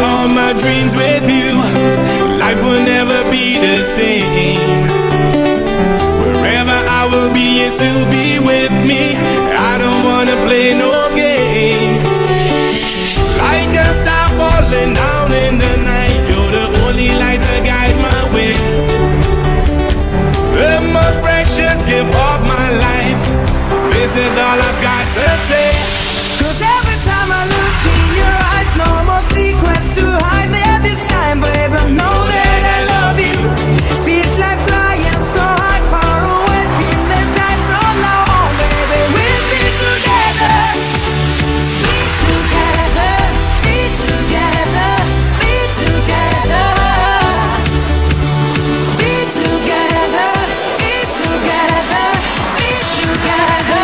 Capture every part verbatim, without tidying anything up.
all my dreams with you. Life will never be the same. Wherever I will be, yes, you'll be with me. I don't wanna play no game. Like a star falling down in the night, you're the only light to guide my way. The most precious gift of my life. This is all I've got to say. Cause every time I look in your eyes, no more secrets to hide there this time, babe. I know that I love you. Feels like flying so high, far away in the sky. From now on, baby, we'll be together. Be together, be together, be together. Be together, be together, be together.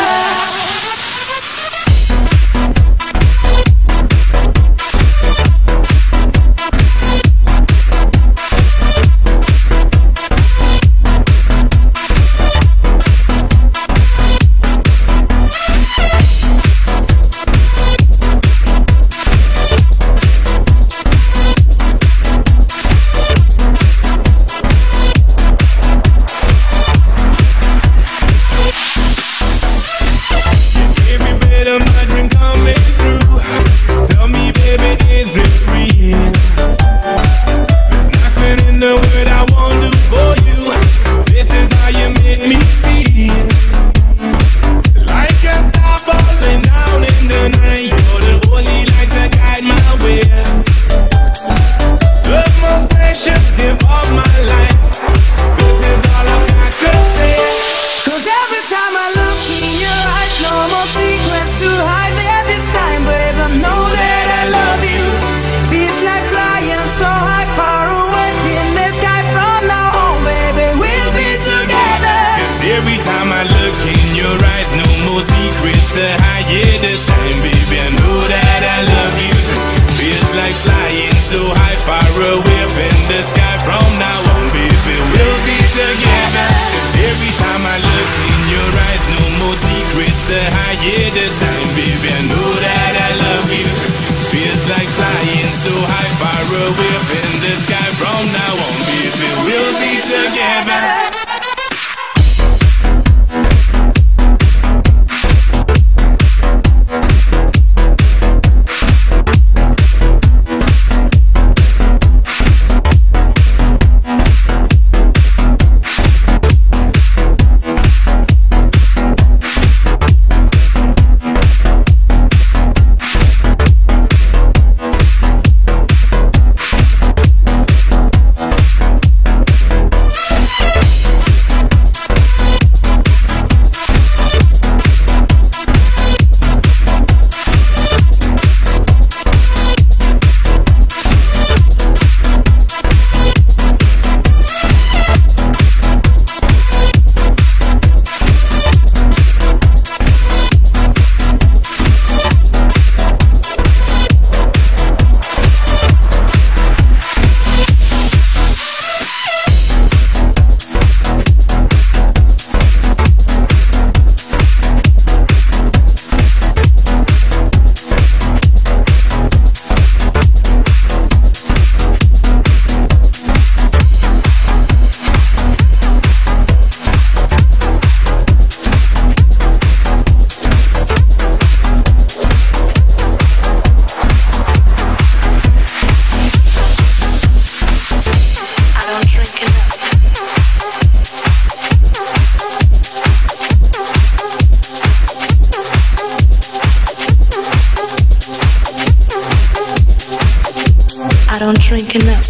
Drinking up.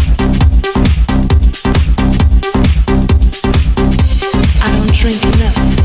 Drinking up.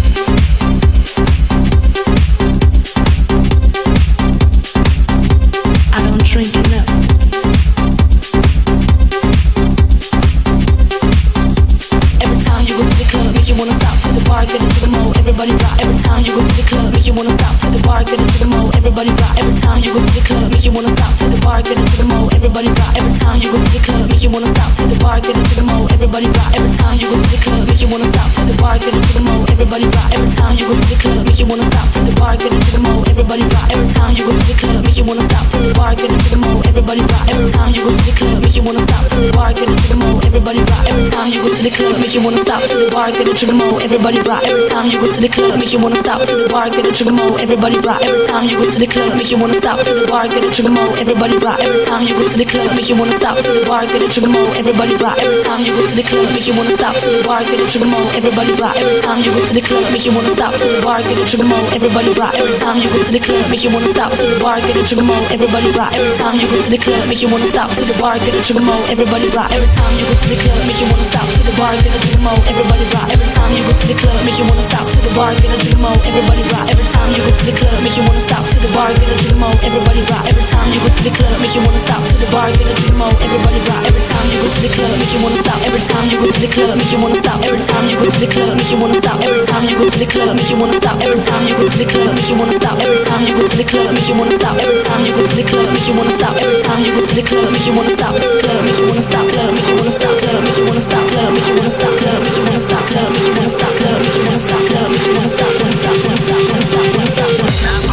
wanna stop to the bar, get into the mode. Everybody rock every time you go to the club. Make you wanna stop to the bar, get into the mode. Everybody rock every time you go to the club. Make you wanna stop to the bar, get into the mode. Everybody rock every time you go to the club. Make you wanna stop to the bar, get into the mode. Everybody rock every time you go to the club. Make you wanna stop to the bar, get into the mode. Everybody rock every time you go to the club. Make you wanna stop to the bar, get into the mode. Everybody rock every time you go to the club. Make you wanna stop to the bar, get into the mode. Everybody rock every time you go to the club. Make you wanna stop to the bar, get into the mode. Everybody rock every time you go to the club. Make you wanna stop to the bar, get into the mode. Everybody rock every time you go to the club. Make you wanna stop to the bar, get into the mode. Everybody rock every time you go to the club. Make you wanna stop to the bar, get into the mode. Everybody rock every time you go to the club. Make you wanna stop to the bar, get into the mode. Everybody rock every time you go to the club. Make you wanna stop to the bar, get into the mode. Everybody rock every time you go to the club. Make you wanna stop to the bar, get into the mode. Everybody rock every time you go to the club. Make you wanna stop to the bar, get into the mode. Everybody rock every time you go to the club. Make you wanna stop to the bar, get into the mode. Everybody rock every time you go to the club. Make you wanna stop to the bar, get into the mode. Everybody rock every time you go to the club. Make you wanna stop to the bar, get into the mode. Everybody rock every time you go to the club. Make you wanna stop to the bar, get into the mode. Everybody rock every time you go to the club. Make you wanna stop to the bar, get into the mode. Everybody rock every time you go to the club. Make you wanna stop every time you go to the club. Make you wanna stop every time you go to the club. Make you wanna stop every time you go to the club. Make you wanna stop every time you go to the club. Make you wanna stop every time you go to the club. Make you wanna stop every time you go to the club. Make you wanna stop every time you go to the club. Make you wanna stop club. Make you wanna stop club. Make you wanna stop club. Make you wanna stop club. Make you wanna stop club. Make you wanna stop club. Make you wanna stop club. Make you wanna stop club. Make you wanna stop wanna stop wanna stop wanna stop wanna stop wanna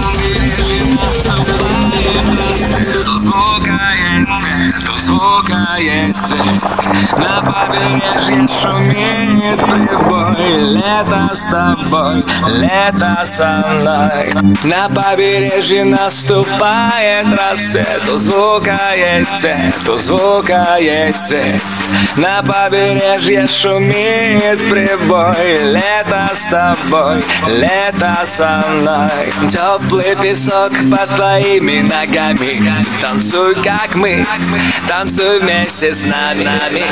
stop. То звука есть свет, то звука есть свет. На побережье шумит прибой. Лето с тобой, лето со мной. На побережье наступает рассвет. У звука есть свет, у звука есть свет. На побережье шумит прибой. Лето с тобой, лето со мной. Теплый песок под твоими ногами. Танцуй, как мы, танцуй вместе с нами.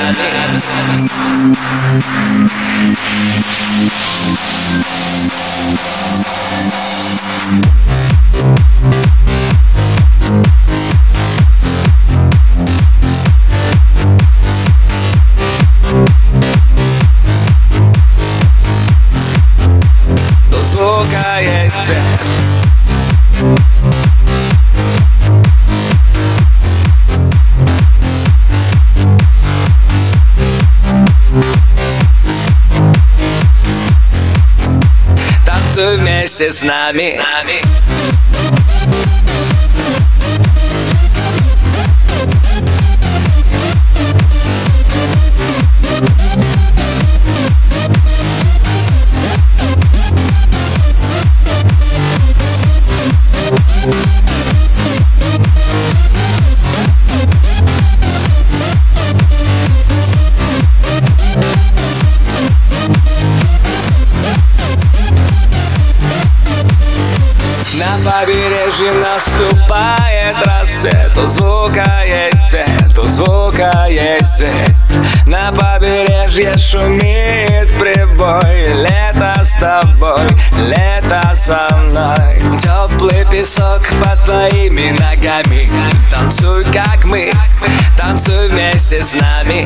До звука есть свет. Танцуй вместе с нами. На побережье наступает рассвет. У звука есть свет, у звука есть свет. На побережье шумит прибой. Лето с тобой, лето со мной. Теплый песок под твоими ногами. Танцуй, как мы, танцуй вместе с нами.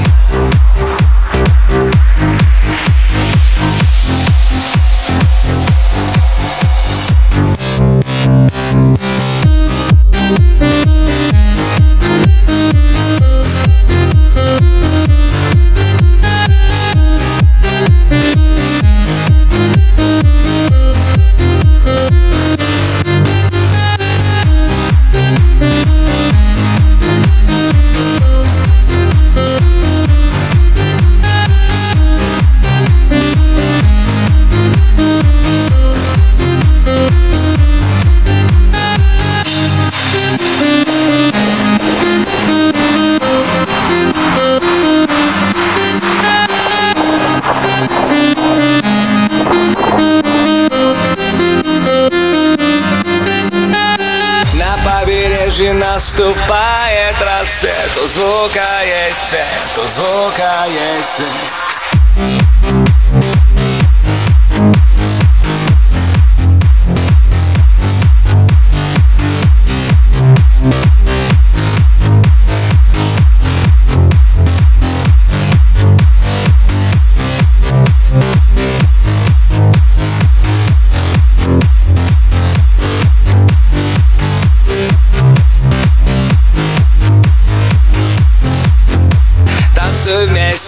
Наступает рассвет, у звука есть свет, у звука есть свет.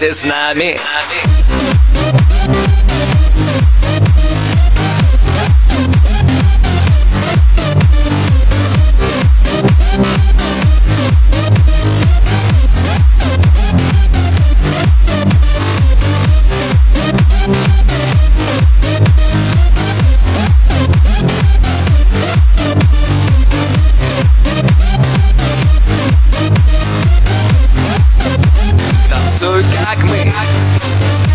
вместе с нами. Танцуй, как мы.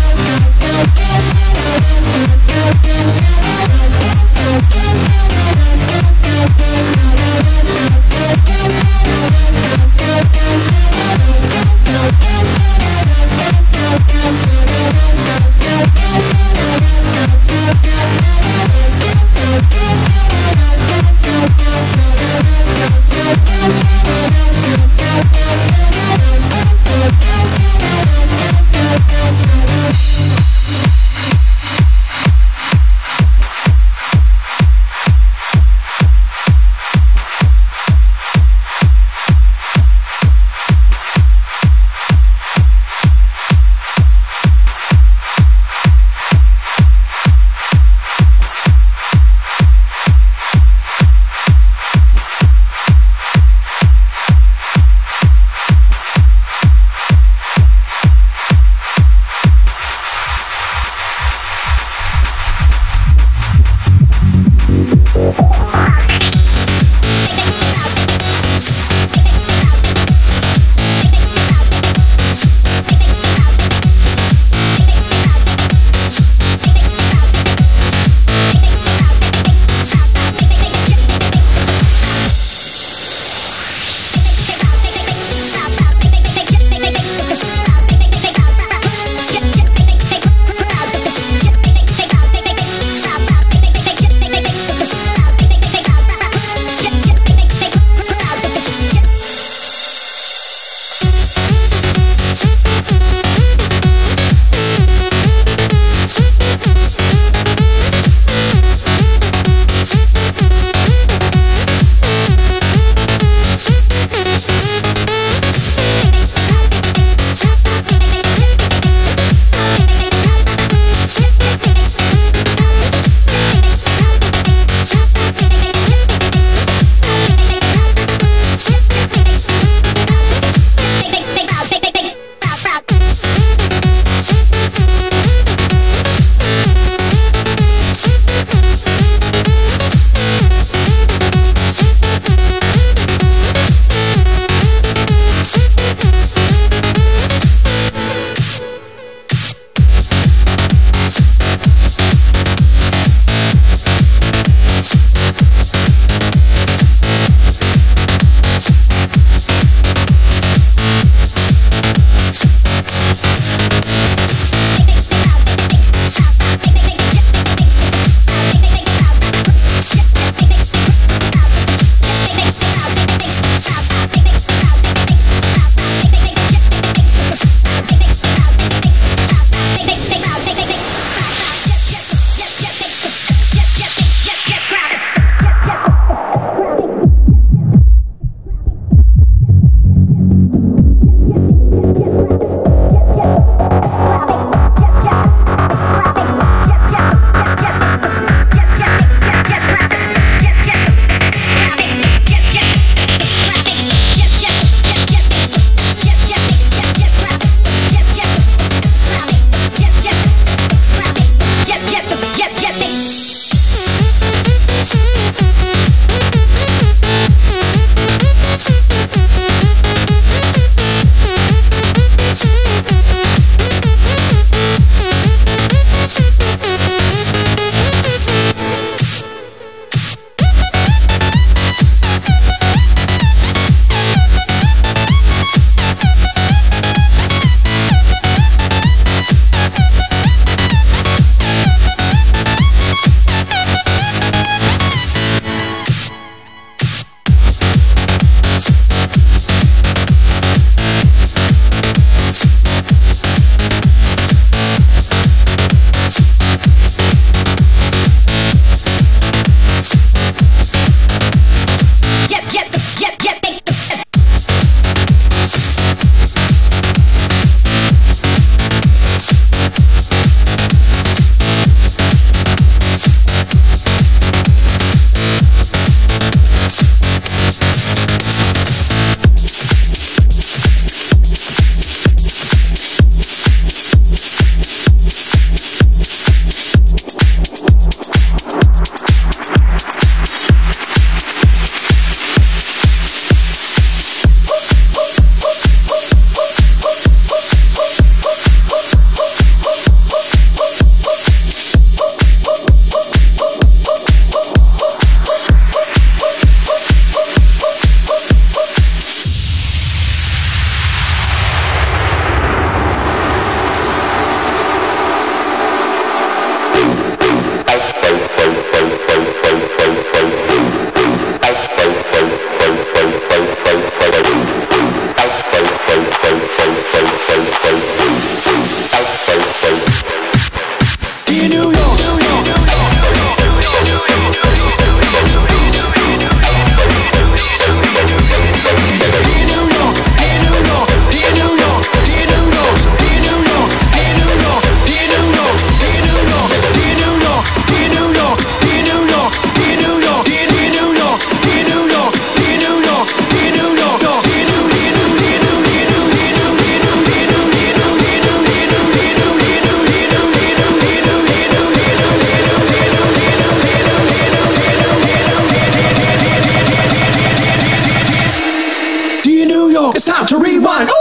It's time to rewind. Ooh!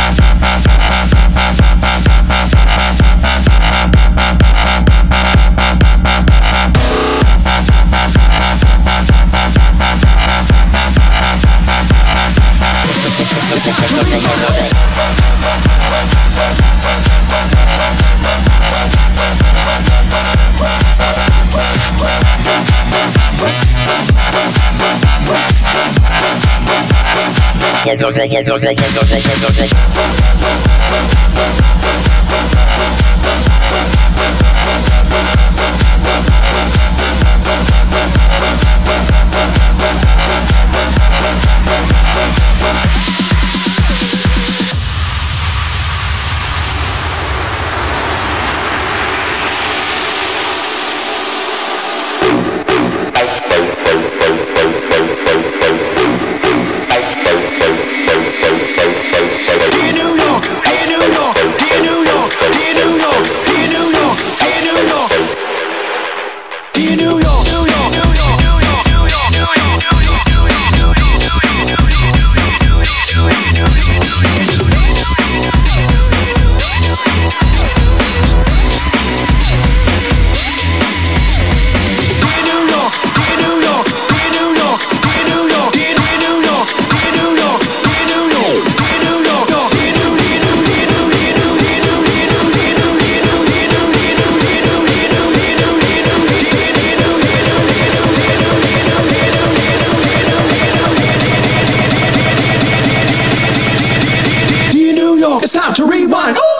It's time to rewind. Ooh!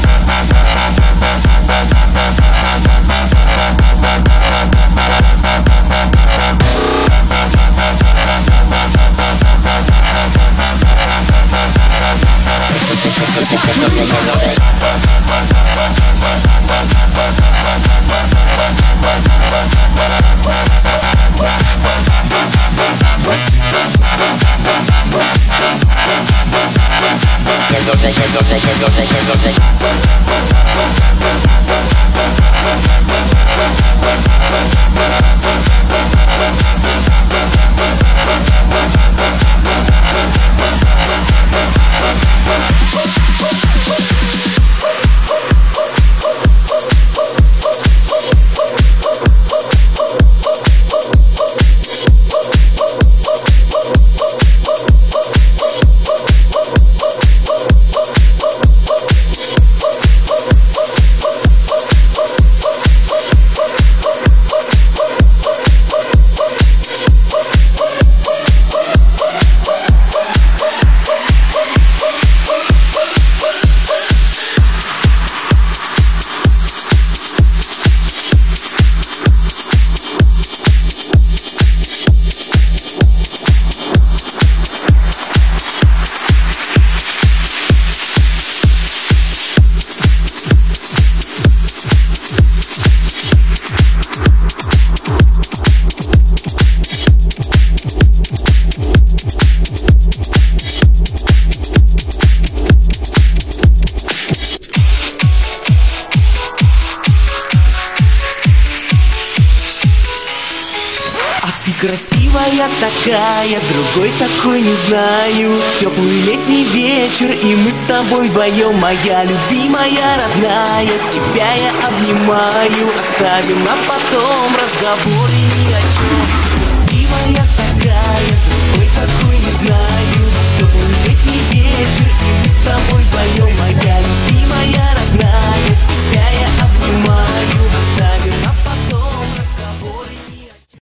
Красивая такая, другой такой не знаю. Теплый летний вечер, и мы с тобой вдвоем. Моя любимая, родная, тебя я обнимаю. Оставим на потом разговоры ни о чем. Красивая такая, другой такой не знаю. Теплый летний вечер, и мы с тобой вдвоем. Моя